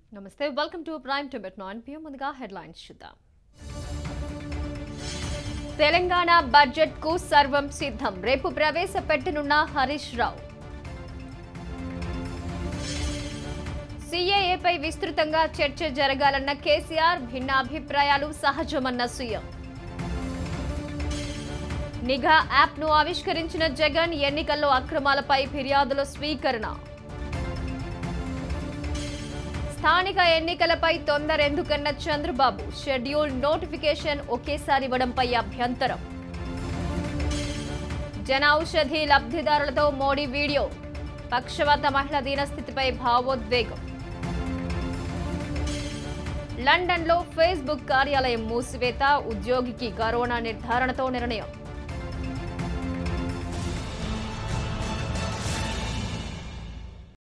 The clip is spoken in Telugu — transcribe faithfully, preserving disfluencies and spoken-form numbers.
నమస్తే welcome to prime time at nine PM ముందుగా హెడ్లైన్స్ చూద్దాం. తెలంగాణ బడ్జెట్ కు సర్వం సిద్ధం, రేపు ప్రవేశపెట్టనున్న హరీష్ రావు. సీఏఏపై విస్తృతంగా చర్చ జరగాలన్న కేసీఆర్, భిన్న అభిప్రాయాలు సహజమన్న సీఎం. నిఘా యాప్ ను ఆవిష్కరించిన జగన్, ఎన్నికల్లో అక్రమాలపై ఫిర్యాదుల స్వీకరణ. స్థానిక ఎన్నికలపై తొందరెందుకన్న చంద్రబాబు, షెడ్యూల్ నోటిఫికేషన్ ఒకేసారి ఇవ్వడంపై అభ్యంతరం. జన ఔషధి లబ్ధిదారులతో మోడీ వీడియో, పక్షవాత మహిళా దీనస్థితిపై భావోద్వేగం. లండన్లో ఫేస్బుక్ కార్యాలయం మూసివేత, ఉద్యోగికి కరోనా నిర్ధారణతో నిర్ణయం.